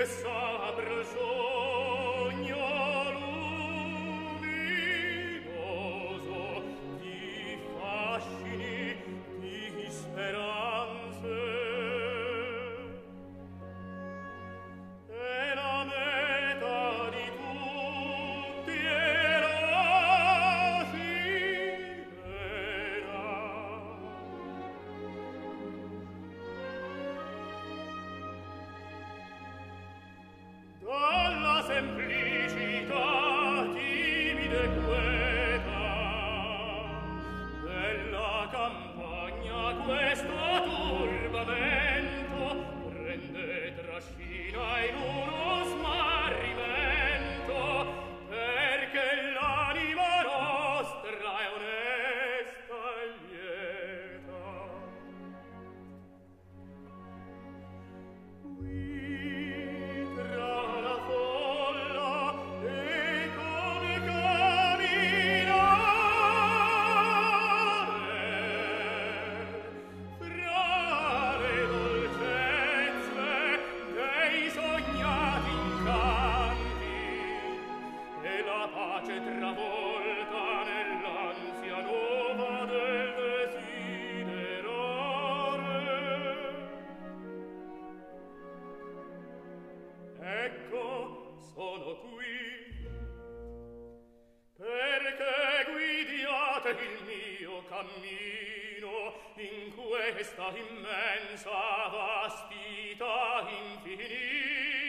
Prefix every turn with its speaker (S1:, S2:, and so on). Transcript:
S1: s'apre il sogno luminoso di fascini, di speranze. E la meta di tutti era finera. Dalla semplicità timida e queta della campagna questo turbamento prende trascina in uno smarrimento, perché l'anima nostra è onesta e lieta. Qui tra la folla e come camminare fra le dolcezze dei sognati incanti e la pace travolta nell'ansia nuova del desiderare. Ecco, sono qui, perché guidiate il mio cammino in questa immensa vastità infinita.